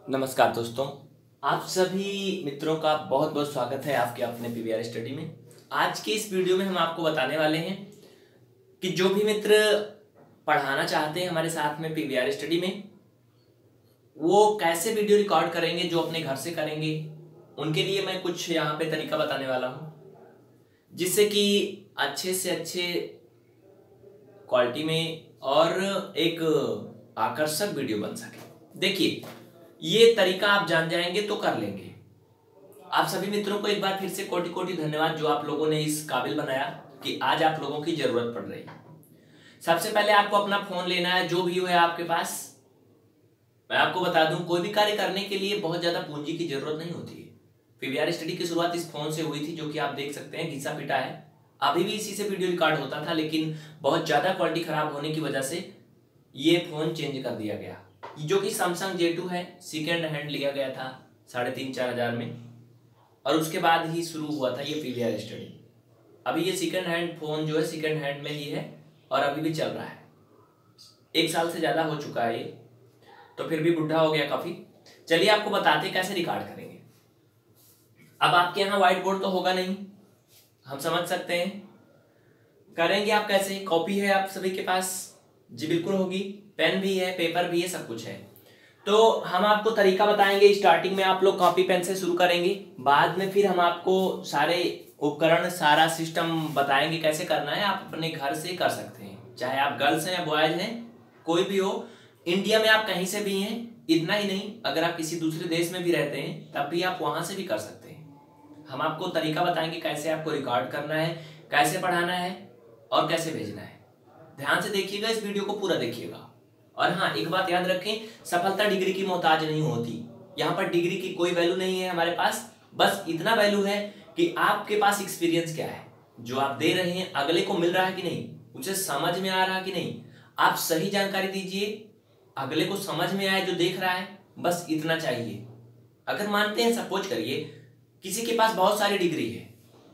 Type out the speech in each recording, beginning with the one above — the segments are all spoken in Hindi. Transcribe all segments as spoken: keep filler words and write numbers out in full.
नमस्कार दोस्तों, आप सभी मित्रों का बहुत बहुत स्वागत है आपके अपने पीवीआर स्टडी में। आज के इस वीडियो में हम आपको बताने वाले हैं कि जो भी मित्र पढ़ाना चाहते हैं हमारे साथ में पीवीआर स्टडी में, वो कैसे वीडियो रिकॉर्ड करेंगे जो अपने घर से करेंगे। उनके लिए मैं कुछ यहाँ पे तरीका बताने वाला हूँ, जिससे कि अच्छे से अच्छे क्वालिटी में और एक आकर्षक वीडियो बन सके। देखिए, ये तरीका आप जान जाएंगे तो कर लेंगे। आप सभी मित्रों को एक बार फिर से कोटि कोटि धन्यवाद, जो आप लोगों ने इस काबिल बनाया कि आज आप लोगों की जरूरत पड़ रही है। सबसे पहले आपको अपना फोन लेना है, जो भी हो है आपके पास। मैं आपको बता दूं, कोई भी कार्य करने के लिए बहुत ज्यादा पूंजी की जरूरत नहीं होती है। पीवीआर स्टडी की शुरुआत इस फोन से हुई थी, जो कि आप देख सकते हैं घिसा पिटा है। अभी भी इसी से वीडियो रिकॉर्ड होता था, लेकिन बहुत ज्यादा क्वालिटी खराब होने की वजह से ये फोन चेंज कर दिया गया, जो कि सैमसंग जे टू है। सेकेंड हैंड लिया गया था साढ़े तीन चार हजार में, और उसके बाद ही शुरू हुआ था ये पीवीआर स्टडी। अभी ये सेकेंड हैंड फोन जो है सेकेंड हैंड में ही है और अभी भी चल रहा है। एक साल से ज़्यादा हो चुका है ये, तो फिर भी बुढ़ा हो गया काफ़ी। चलिए आपको बताते कैसे रिकॉर्ड करेंगे। अब आपके यहाँ व्हाइट बोर्ड तो होगा नहीं, हम समझ सकते हैं। करेंगे आप कैसे? कॉपी है आप सभी के पास? जी बिल्कुल होगी। पेन भी है, पेपर भी है, सब कुछ है। तो हम आपको तरीका बताएंगे। स्टार्टिंग में आप लोग कॉपी पेन से शुरू करेंगे, बाद में फिर हम आपको सारे उपकरण, सारा सिस्टम बताएंगे कैसे करना है। आप अपने घर से कर सकते हैं, चाहे आप गर्ल्स हैं या बॉयज हैं, कोई भी हो। इंडिया में आप कहीं से भी हैं, इतना ही नहीं, अगर आप किसी दूसरे देश में भी रहते हैं तब भी आप वहां से भी कर सकते हैं। हम आपको तरीका बताएंगे कैसे आपको रिकॉर्ड करना है, कैसे पढ़ाना है और कैसे भेजना है। ध्यान से देखिएगा, इस वीडियो को पूरा देखिएगा। और हाँ, एक बात याद रखें, सफलता डिग्री की मोहताज नहीं होती। यहाँ पर डिग्री की कोई वैल्यू नहीं है हमारे पास। बस इतना वैल्यू है कि आपके पास एक्सपीरियंस क्या है, जो आप दे रहे हैं अगले को मिल रहा है कि नहीं, उसे समझ में आ रहा है कि नहीं। आप सही जानकारी दीजिए, अगले को समझ में आए जो देख रहा है, बस इतना चाहिए। अगर मानते हैं, सपोज करिए किसी के पास बहुत सारी डिग्री है,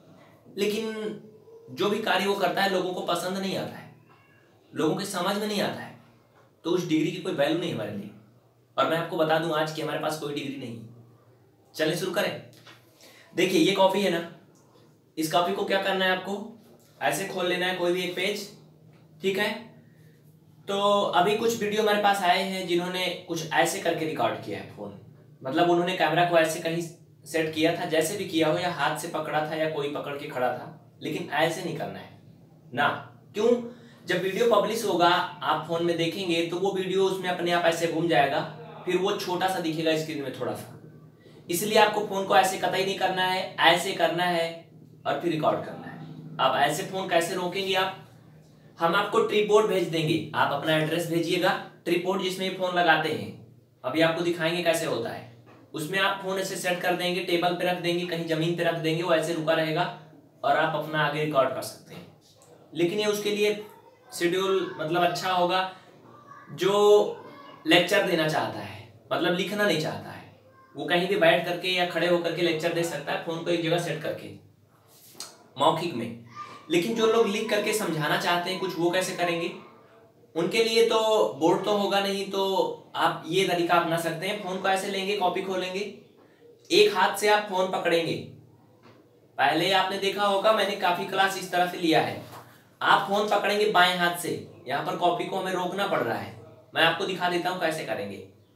लेकिन जो भी कार्य वो करता है लोगों को पसंद नहीं आता है, लोगों के समझ में नहीं आता है, तो उस डिग्री की कोई वैल्यू नहीं हमारे लिए। और मैं आपको बता दूं आज कि हमारे पास कोई डिग्री नहीं। चलिए शुरू करें। देखिए, ये कॉपी है ना, इस कॉपी को क्या करना है, आपको ऐसे खोल लेना है कोई भी एक पेज, ठीक है। तो अभी कुछ वीडियो हमारे पास आए हैं जिन्होंने कुछ ऐसे करके रिकॉर्ड किया है फोन, मतलब उन्होंने कैमरा को ऐसे कहीं सेट किया था, जैसे भी किया हो, या हाथ से पकड़ा था या कोई पकड़ के खड़ा था, लेकिन ऐसे नहीं करना है ना। क्यों? जब वीडियो पब्लिश होगा, आप फोन में देखेंगे तो वो वीडियो उसमें अपने आप ऐसे घूम जाएगा, फिर वो छोटा सा दिखेगा स्क्रीन में थोड़ा सा। इसलिए आपको फोन को ऐसे कतई नहीं करना है, ऐसे करना है और फिर रिकॉर्ड करना है। अब ऐसे फोन कैसे रोकेंगे आप? हम आपको ट्रिपॉड भेज देंगे, आप अपना एड्रेस भेजिएगा। ट्रिपॉड जिसमें फोन लगाते हैं, अभी आपको दिखाएंगे कैसे होता है। उसमें आप फोन ऐसे सेट कर देंगे, टेबल पे रख देंगे, कहीं जमीन पे रख देंगे, वो ऐसे रुका रहेगा और आप अपना आगे रिकॉर्ड कर सकते हैं। लेकिन ये उसके लिए शेड्यूल मतलब अच्छा होगा जो लेक्चर देना चाहता है, मतलब लिखना नहीं चाहता है, वो कहीं भी बैठ करके या खड़े होकर के लेक्चर दे सकता है, फोन को एक जगह सेट करके मौखिक में। लेकिन जो लोग लिख करके समझाना चाहते हैं कुछ, वो कैसे करेंगे? उनके लिए तो बोर्ड तो होगा नहीं, तो आप ये तरीका अपना सकते हैं। फोन को ऐसे लेंगे, कॉपी खोलेंगे, एक हाथ से आप फोन पकड़ेंगे। पहले आपने देखा होगा, मैंने काफी क्लास इस तरह से लिया है। आप फोन पकड़ेंगे बाएं हाथ से, यहां पर कॉपी को हमें रोकना पड़ रहा है। मैं आपको दिखा देता हूं कैसे करेंगे,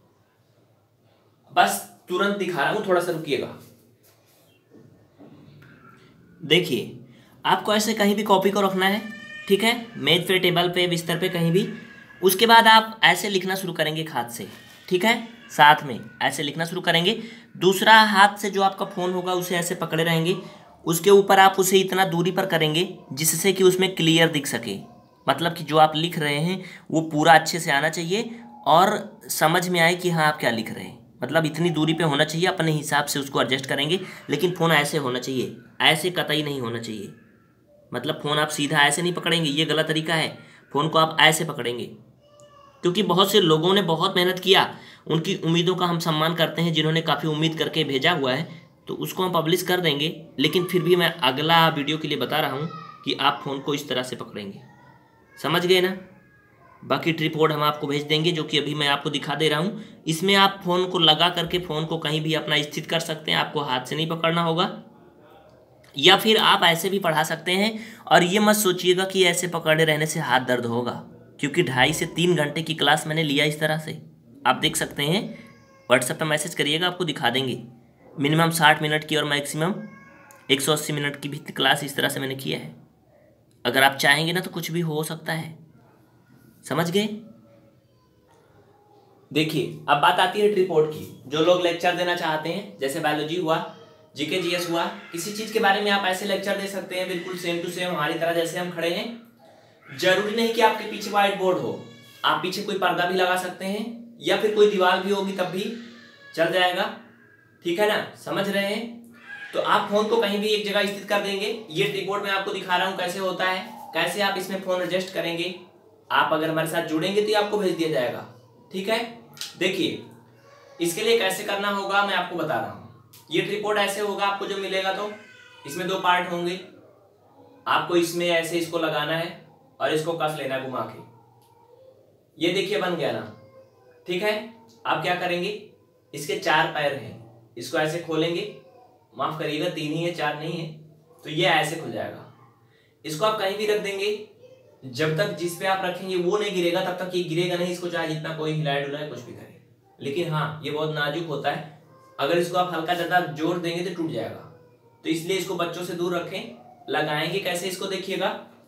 बस तुरंत दिखा रहा हूं, थोड़ा सा रुकिएगा। देखिए, आपको ऐसे कहीं भी कॉपी को रखना है, ठीक है, मेज पे, टेबल पे, बिस्तर पे, कहीं भी। उसके बाद आप ऐसे लिखना शुरू करेंगे एक हाथ से, ठीक है, साथ में ऐसे लिखना शुरू करेंगे। दूसरा हाथ से जो आपका फोन होगा उसे ऐसे पकड़े रहेंगे, उसके ऊपर आप उसे इतना दूरी पर करेंगे जिससे कि उसमें क्लियर दिख सके, मतलब कि जो आप लिख रहे हैं वो पूरा अच्छे से आना चाहिए और समझ में आए कि हाँ आप क्या लिख रहे हैं। मतलब इतनी दूरी पे होना चाहिए, अपने हिसाब से उसको एडजस्ट करेंगे। लेकिन फ़ोन ऐसे होना चाहिए, ऐसे कतई नहीं होना चाहिए। मतलब फ़ोन आप सीधा ऐसे नहीं पकड़ेंगे, ये गलत तरीका है। फ़ोन को आप ऐसे पकड़ेंगे, क्योंकि बहुत से लोगों ने बहुत मेहनत किया, उनकी उम्मीदों का हम सम्मान करते हैं। जिन्होंने काफ़ी उम्मीद करके भेजा हुआ है तो उसको हम पब्लिश कर देंगे। लेकिन फिर भी मैं अगला वीडियो के लिए बता रहा हूँ कि आप फ़ोन को इस तरह से पकड़ेंगे। समझ गए ना? बाकी ट्रिपॉड हम आपको भेज देंगे, जो कि अभी मैं आपको दिखा दे रहा हूँ। इसमें आप फ़ोन को लगा करके फ़ोन को कहीं भी अपना स्थित कर सकते हैं, आपको हाथ से नहीं पकड़ना होगा, या फिर आप ऐसे भी पढ़ा सकते हैं। और ये मत सोचिएगा कि ऐसे पकड़े रहने से हाथ दर्द होगा, क्योंकि ढाई से तीन घंटे की क्लास मैंने लिया इस तरह से। आप देख सकते हैं, व्हाट्सएप पर मैसेज करिएगा, आपको दिखा देंगे। मिनिमम साठ मिनट की और मैक्सिमम एक सौ अस्सी मिनट की भी क्लास इस तरह से मैंने किया है। अगर आप चाहेंगे ना तो कुछ भी हो सकता है, समझ गए। देखिए, अब बात आती है ट्रिपॉड की। जो लोग लेक्चर देना चाहते हैं, जैसे बायोलॉजी हुआ, जीके जीएस हुआ, किसी चीज़ के बारे में आप ऐसे लेक्चर दे सकते हैं बिल्कुल सेम टू सेम हमारी तरह, जैसे हम खड़े हैं। जरूरी नहीं कि आपके पीछे व्हाइट बोर्ड हो, आप पीछे कोई पर्दा भी लगा सकते हैं, या फिर कोई दीवार भी होगी तब भी चल जाएगा, ठीक है ना, समझ रहे हैं। तो आप फोन को कहीं भी एक जगह स्थित कर देंगे। ये ट्रिपॉड में आपको दिखा रहा हूँ कैसे होता है, कैसे आप इसमें फोन एडजस्ट करेंगे। आप अगर हमारे साथ जुड़ेंगे तो ये आपको भेज दिया जाएगा, ठीक है। देखिए, इसके लिए कैसे करना होगा मैं आपको बता रहा हूँ। ये ट्रिपॉड ऐसे होगा, आपको जो मिलेगा तो इसमें दो पार्ट होंगे। आपको इसमें ऐसे इसको लगाना है और इसको कस लेना है घुमा के। ये देखिए बन गया ना, ठीक है। आप क्या करेंगे, इसके चार पैर हैं, इसको ऐसे खोलेंगे, माफ करिएगा तीन ही है, चार नहीं है, तो ये ऐसे खुल जाएगा। इसको आप कहीं भी रख देंगे, जब तक जिस पे आप रखेंगे वो नहीं गिरेगा तब तक ये गिरेगा नहीं। इसको चाहे जितना कोई हिलाए डुलाए कुछ भी करे, लेकिन हाँ ये बहुत नाजुक होता है, अगर इसको आप हल्का ज्यादा जोर देंगे तो टूट जाएगा। तो इसलिए इसको बच्चों से दूर रखें। लगाएंगे कैसे, इसको देखिएगा।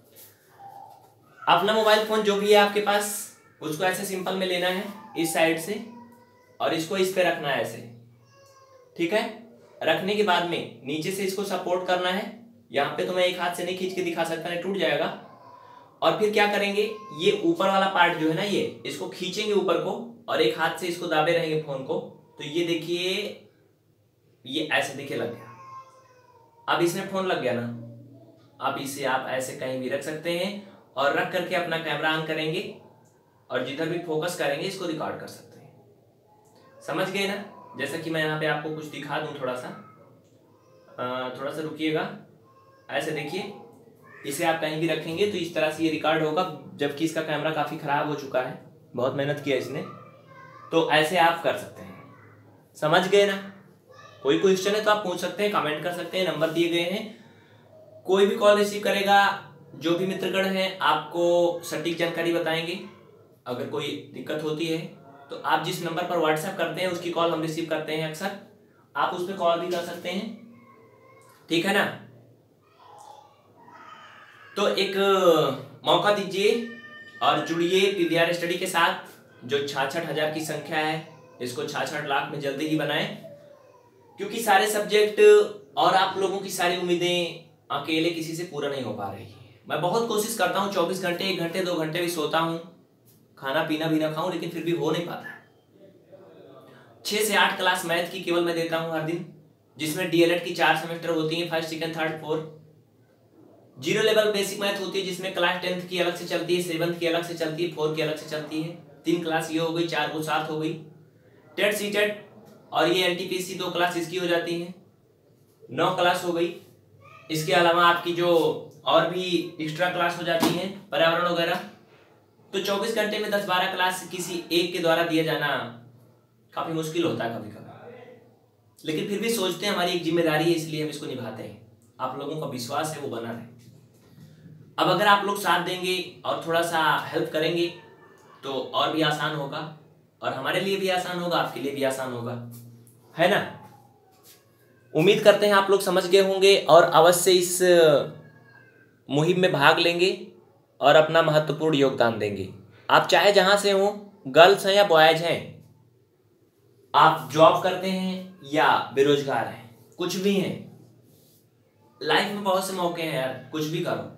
अपना मोबाइल फोन जो भी है आपके पास, उसको ऐसे सिंपल में लेना है इस साइड से, और इसको इस पे रखना है ऐसे, ठीक है। रखने के बाद में नीचे से इसको सपोर्ट करना है। यहाँ पे तो मैं एक हाथ से नहीं खींच के दिखा सकता, नहीं टूट जाएगा। और फिर क्या करेंगे, ये ऊपर वाला पार्ट जो है ना, ये इसको खींचेंगे ऊपर को, और एक हाथ से इसको दाबे रहेंगे फोन को। तो ये देखिए, ये ऐसे देखिए लग गया। अब इसमें फोन लग गया ना, अब इसे आप ऐसे कहीं भी रख सकते हैं, और रख करके अपना कैमरा ऑन करेंगे, और जिधर भी फोकस करेंगे इसको रिकॉर्ड कर सकते हैं। समझ गए ना। जैसा कि मैं यहाँ पे आपको कुछ दिखा दूं, थोड़ा सा आ, थोड़ा सा रुकिएगा। ऐसे देखिए, इसे आप कहीं भी रखेंगे तो इस तरह से ये रिकॉर्ड होगा, जबकि इसका कैमरा काफ़ी ख़राब हो चुका है, बहुत मेहनत किया इसने। तो ऐसे आप कर सकते हैं, समझ गए ना। कोई क्वेश्चन है तो आप पूछ सकते हैं, कमेंट कर सकते हैं, नंबर दिए गए हैं। कोई भी कॉल रिसीव करेगा, जो भी मित्रगण हैं आपको सटीक जानकारी बताएंगे। अगर कोई दिक्कत होती है तो आप जिस नंबर पर व्हाट्सएप करते हैं उसकी कॉल हम रिसीव करते हैं अक्सर, आप उस पर कॉल भी कर सकते हैं, ठीक है ना। तो एक मौका दीजिए और जुड़िए पीवीआर स्टडी के साथ, जो छाछठ हजार की संख्या है, इसको छाछठ लाख में जल्दी ही बनाएं, क्योंकि सारे सब्जेक्ट और आप लोगों की सारी उम्मीदें अकेले किसी से पूरा नहीं हो पा रही है। मैं बहुत कोशिश करता हूँ, चौबीस घंटे एक घंटे दो घंटे भी सोता हूँ, खाना पीना भी ना खाऊं, लेकिन फिर भी हो नहीं पाता है। छः से आठ क्लास मैथ की केवल मैं देता हूँ हर दिन, जिसमें डीएलएड की चार सेमेस्टर होती हैं, first second third fourth. Zero level basic math होती है, जिसमें क्लास टेंथ की अलग से चलती है, सेवन्थ की अलग से चलती है, फोर्थ की अलग से चलती है। तीन क्लास ये हो गई, चार को सात हो गई। टेट सी टेट और ये एनटीपीसी दो क्लास इसकी हो जाती है, नौ क्लास हो गई। इसके अलावा आपकी जो और भी एक्स्ट्रा क्लास हो जाती हैं, पर्यावरण वगैरह। तो चौबीस घंटे में दस बारह क्लास किसी एक के द्वारा दिया जाना काफी मुश्किल होता है कभी कभी, लेकिन फिर भी सोचते हैं हमारी एक जिम्मेदारी है, इसलिए हम इसको निभाते हैं। आप लोगों का विश्वास है वो बना रहे। अब अगर आप लोग साथ देंगे और थोड़ा सा हेल्प करेंगे तो और भी आसान होगा, और हमारे लिए भी आसान होगा, आपके लिए भी आसान होगा, है ना। उम्मीद करते हैं आप लोग समझ गए होंगे और अवश्य इस मुहिम में भाग लेंगे और अपना महत्वपूर्ण योगदान देंगे। आप चाहे जहां से हो, गर्ल्स हैं या बॉयज हैं, आप जॉब करते हैं या बेरोजगार हैं, कुछ भी हैं, लाइफ में बहुत से मौके हैं यार, कुछ भी करो।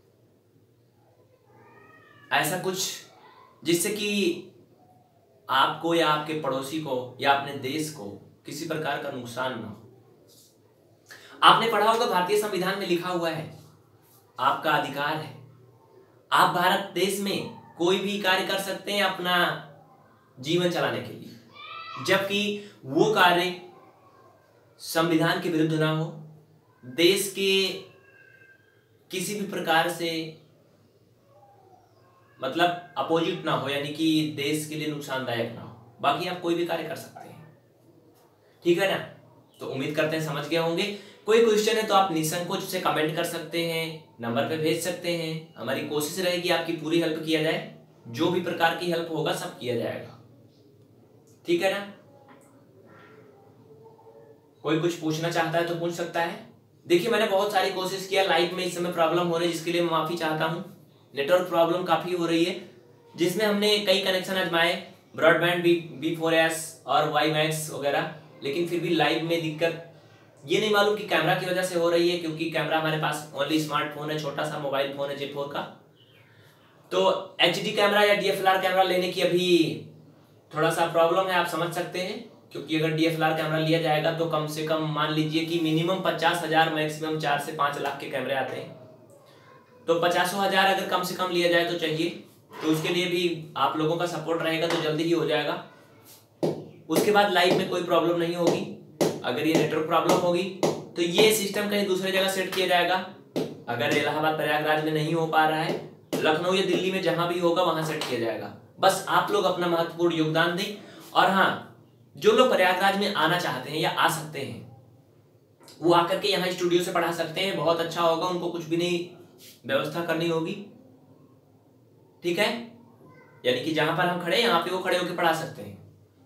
ऐसा कुछ जिससे कि आपको या आपके पड़ोसी को या अपने देश को किसी प्रकार का नुकसान ना हो। आपने पढ़ा होगा भारतीय संविधान में लिखा हुआ है, आपका अधिकार है, आप भारत देश में कोई भी कार्य कर सकते हैं अपना जीवन चलाने के लिए, जबकि वो कार्य संविधान के विरुद्ध ना हो, देश के किसी भी प्रकार से मतलब अपोजिट ना हो, यानी कि देश के लिए नुकसानदायक ना हो। बाकी आप कोई भी कार्य कर सकते हैं, ठीक है ना। तो उम्मीद करते हैं समझ गए होंगे। कोई क्वेश्चन है तो आप निसंकोच से कमेंट कर सकते हैं, नंबर पे भेज सकते हैं। हमारी कोशिश रहेगी आपकी पूरी हेल्प किया जाए, जो भी प्रकार की हेल्प होगा सब किया जाएगा, ठीक है ना। कोई कुछ पूछना चाहता है तो पूछ सकता है। देखिए मैंने बहुत सारी कोशिश किया, लाइव में इस समय प्रॉब्लम हो रही है जिसके लिए मैं माफी चाहता हूँ। नेटवर्क प्रॉब्लम काफी हो रही है, जिसमें हमने कई कनेक्शन आजमाए, broadband B B four S और वाई मैक्स वगैरह, लेकिन फिर भी लाइव में दिक्कत ये नहीं मालूम कि कैमरा की वजह से हो रही है, क्योंकि कैमरा हमारे पास ओनली स्मार्टफोन है, छोटा सा मोबाइल फोन है जे फोर का। तो एच डी कैमरा या D F L R camera लेने की अभी थोड़ा सा प्रॉब्लम है, आप समझ सकते हैं। क्योंकि अगर D F L R camera लिया जाएगा तो कम से कम मान लीजिए कि मिनिमम पचास हजार मैक्सिमम चार से पांच लाख के कैमरे आते हैं। तो पचासों हजार अगर कम से कम लिया जाए तो चाहिए, तो उसके लिए भी आप लोगों का सपोर्ट रहेगा तो जल्दी ही हो जाएगा। उसके बाद लाइव में कोई प्रॉब्लम नहीं होगी। अगर ये नेटवर्क प्रॉब्लम होगी तो ये सिस्टम कहीं दूसरी जगह सेट किया जाएगा। अगर इलाहाबाद प्रयागराज में नहीं हो पा रहा है, लखनऊ या दिल्ली में जहां भी होगा वहां सेट किया जाएगा। बस आप लोग अपना महत्वपूर्ण योगदान दें। और हाँ, जो लोग प्रयागराज में आना चाहते हैं या आ सकते हैं वो आकर के यहाँ स्टूडियो से पढ़ा सकते हैं, बहुत अच्छा होगा। उनको कुछ भी नहीं व्यवस्था करनी होगी, ठीक है। यानी कि जहां पर हम खड़े यहाँ पे वो खड़े होकर पढ़ा सकते हैं।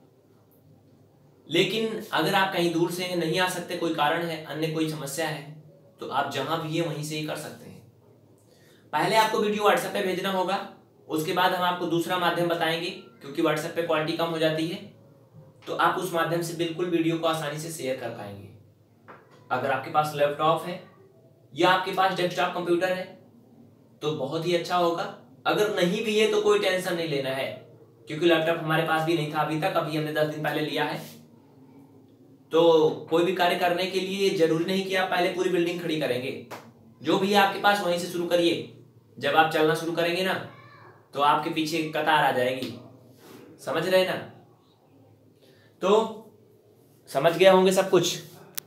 लेकिन अगर आप कहीं दूर से नहीं आ सकते, कोई कारण है, अन्य कोई समस्या है, तो आप जहां भी है वहीं से ही कर सकते हैं। पहले आपको वीडियो व्हाट्सएप पे भेजना होगा, उसके बाद हम आपको दूसरा माध्यम बताएंगे, क्योंकि व्हाट्सएप पे क्वालिटी कम हो जाती है। तो आप उस माध्यम से बिल्कुल वीडियो को आसानी से शेयर कर पाएंगे। अगर आपके पास लैपटॉप है या आपके पास डेस्कटॉप कंप्यूटर है तो बहुत ही अच्छा होगा। अगर नहीं भी है तो कोई टेंशन नहीं लेना है, क्योंकि लैपटॉप हमारे पास भी नहीं था अभी तक, अभी हमने दस दिन पहले लिया है। तो कोई भी कार्य करने के लिए जरूरी नहीं कि आप पहले पूरी बिल्डिंग खड़ी करेंगे। जो भी है आपके पास वहीं से शुरू करिए। जब आप चलना शुरू करेंगे ना तो आपके पीछे कतार आ जाएगी, समझ रहे ना। तो समझ गए होंगे सब कुछ।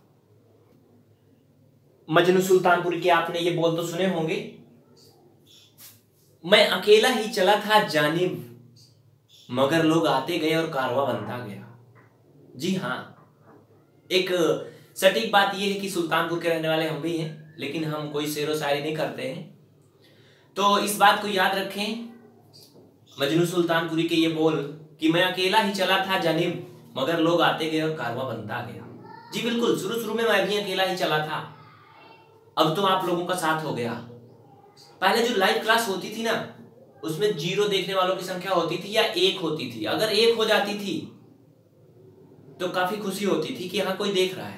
मजनू सुल्तानपुर के आपने ये बोल तो सुने होंगे, मैं अकेला ही चला था जानिब, मगर लोग आते गए और कारवां बनता गया। जी हाँ, एक सटीक बात यह है कि सुल्तानपुर के रहने वाले हम भी हैं, लेकिन हम कोई शेरो शायरी नहीं करते हैं। तो इस बात को याद रखें, मजनू सुल्तानपुरी के ये बोल कि मैं अकेला ही चला था जानिब, मगर लोग आते गए और कारवां बनता गया। जी बिल्कुल, शुरू शुरू में मैं भी अकेला ही चला था, अब तो आप लोगों का साथ हो गया। पहले जो लाइव क्लास होती थी ना, उसमें जीरो देखने वालों की संख्या होती थी या एक होती थी। अगर एक हो जाती थी तो काफी खुशी होती थी कि हाँ कोई देख रहा है।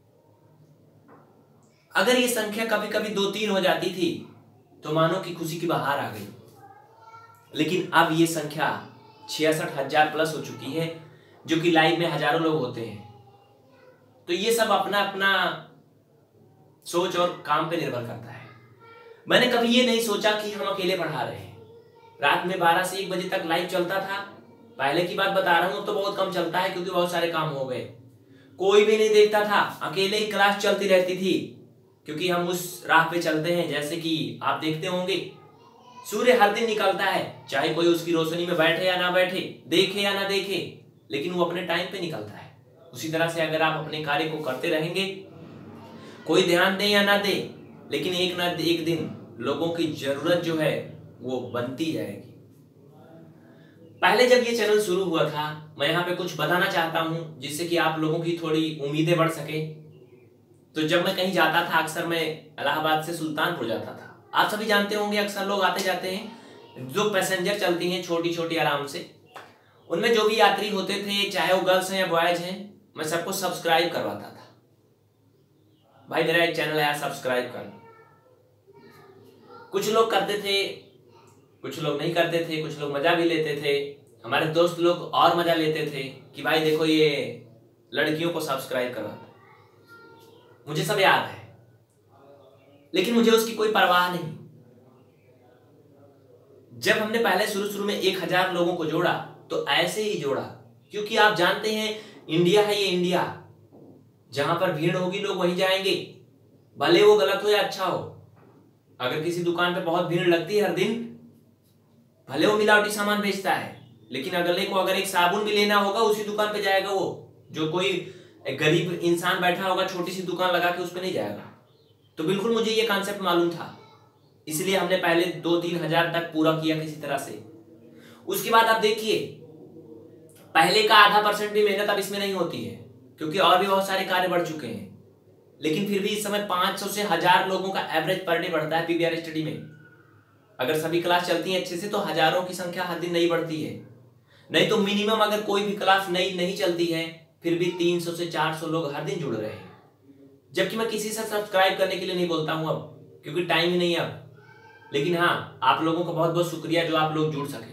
अगर ये संख्या कभी कभी दो तीन हो जाती थी तो मानो कि खुशी की बहार आ गई। लेकिन अब ये संख्या छियासठ हजार प्लस हो चुकी है, जो कि लाइव में हजारों लोग होते हैं। तो ये सब अपना अपना सोच और काम पे निर्भर करता है। मैंने कभी ये नहीं सोचा कि हम अकेले पढ़ा रहे हैं। रात में बारह से एक बजे तक लाइव चलता था। पहले की बात बता रहा हूं, तो बहुत कम चलता है क्योंकि बहुत सारे काम हो गए। कोई भी नहीं देखता था, अकेले ही क्लास चलती रहती थी, क्योंकि हम उस राह पे चलते हैं। जैसे कि आप देखते होंगे सूर्य हर दिन निकलता है, चाहे कोई उसकी रोशनी में बैठे या ना बैठे, देखे या ना देखे, लेकिन वो अपने टाइम पे निकलता है। उसी तरह से अगर आप अपने कार्य को करते रहेंगे, कोई ध्यान दे या ना दे, लेकिन एक ना एक दिन लोगों की जरूरत जो है वो बनती जाएगी। पहले जब ये चैनल शुरू हुआ था, मैं यहाँ पे कुछ बताना चाहता हूँ जिससे कि आप लोगों की थोड़ी उम्मीदें बढ़ सके। तो जब मैं कहीं जाता था, अक्सर मैं इलाहाबाद से सुल्तानपुर जाता था। आप सभी जानते होंगे, अक्सर लोग आते जाते हैं, जो पैसेंजर चलती हैं छोटी छोटी आराम से, उनमें जो भी यात्री होते थे, चाहे वो गर्ल्स हैं या बॉयज हैं, मैं सबको सब्सक्राइब करवाता था। भाई मेरा एक चैनल है, सब्सक्राइब कर। कुछ लोग करते थे, कुछ लोग नहीं करते थे, कुछ लोग मजा भी लेते थे। हमारे दोस्त लोग और मजा लेते थे कि भाई देखो ये लड़कियों को सब्सक्राइब करवाता। मुझे सब याद है, लेकिन मुझे उसकी कोई परवाह नहीं। जब हमने पहले शुरू शुरू में एक हजार लोगों को जोड़ा तो ऐसे ही जोड़ा, क्योंकि आप जानते हैं इंडिया है ये इंडिया, जहां पर भीड़ होगी लोग वहीं जाएंगे, भले वो गलत हो या अच्छा हो। अगर किसी दुकान पे बहुत भीड़ लगती है हर दिन, भले वो मिलावटी सामान बेचता है, लेकिन अगले को अगर एक साबुन भी लेना होगा उसी दुकान पे जाएगा। वो जो कोई गरीब इंसान बैठा होगा छोटी सी दुकान लगा के उस पर नहीं जाएगा। तो बिल्कुल मुझे ये कॉन्सेप्ट मालूम था, इसलिए हमने पहले दो तीन हजार तक पूरा किया किसी तरह से। उसके बाद आप देखिए, पहले का आधा परसेंट भी मेहनत अब इसमें नहीं होती है, क्योंकि और भी बहुत सारे कार्य बढ़ चुके हैं। लेकिन फिर भी इस समय पाँच सौ से हजार लोगों का एवरेज पर डे बढ़ता है पीवीआर स्टडी में। अगर सभी क्लास चलती हैं अच्छे से तो हजारों की संख्या हर दिन नहीं बढ़ती है। नहीं तो मिनिमम अगर कोई भी क्लास नई नहीं चलती है फिर भी तीन सौ से चार सौ लोग हर दिन जुड़ रहे हैं। जबकि मैं किसी से सब्सक्राइब करने के लिए नहीं बोलता हूं अब, क्योंकि टाइम ही नहीं है अब। लेकिन हाँ, आप लोगों का बहुत बहुत शुक्रिया जो आप लोग जुड़ सके।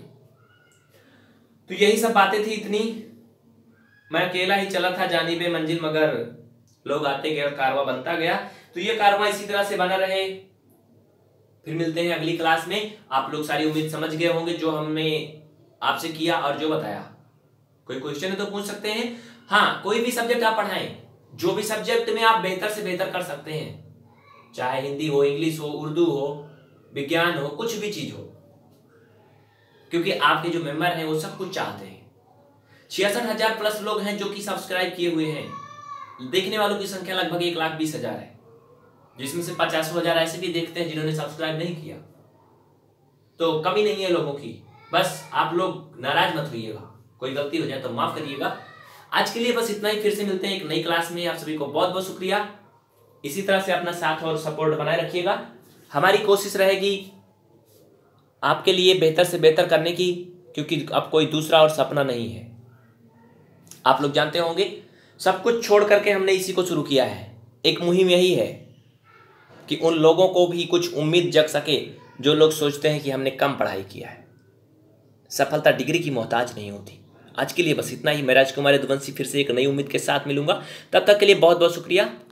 तो यही सब बातें थी इतनी। मैं अकेला ही चला था जानिबे मंजिल, मगर लोग आते गए और कारवा बनता गया। तो ये कारवा इसी तरह से बना रहे। फिर मिलते हैं अगली क्लास में। आप लोग सारी उम्मीद समझ गए होंगे जो हमने आपसे किया और जो बताया। कोई क्वेश्चन है तो पूछ सकते हैं। हाँ, कोई भी सब्जेक्ट आप पढ़ाएं, जो भी सब्जेक्ट में आप बेहतर से बेहतर कर सकते हैं, चाहे हिंदी हो, इंग्लिश हो, उर्दू हो, विज्ञान हो, कुछ भी चीज हो, क्योंकि आपके जो मेंबर हैं वो सब कुछ चाहते हैं। छियासठ हजार प्लस लोग हैं जो कि सब्सक्राइब किए हुए हैं। देखने वालों की संख्या लगभग एक लाख बीस हजार है, जिसमें से पचास हजार ऐसे भी देखते हैं जिन्होंने सब्सक्राइब नहीं किया। तो कमी नहीं है लोगों की, बस आप लोग नाराज मत होइएगा। कोई गलती हो जाए तो माफ करिएगा। आज के लिए बस इतना ही। फिर से मिलते हैं एक नई क्लास में। आप सभी को बहुत बहुत शुक्रिया। इसी तरह से अपना साथ और सपोर्ट बनाए रखिएगा। हमारी कोशिश रहेगी आपके लिए बेहतर से बेहतर करने की, क्योंकि अब कोई दूसरा और सपना नहीं है। आप लोग जानते होंगे सब कुछ छोड़ करके हमने इसी को शुरू किया है। एक मुहिम यही है कि उन लोगों को भी कुछ उम्मीद जग सके जो लोग सोचते हैं कि हमने कम पढ़ाई किया है। सफलता डिग्री की मोहताज नहीं होती। आज के लिए बस इतना ही। मैं राजकुमार यदुवंशी फिर से एक नई उम्मीद के साथ मिलूंगा। तब तक के लिए बहुत बहुत शुक्रिया।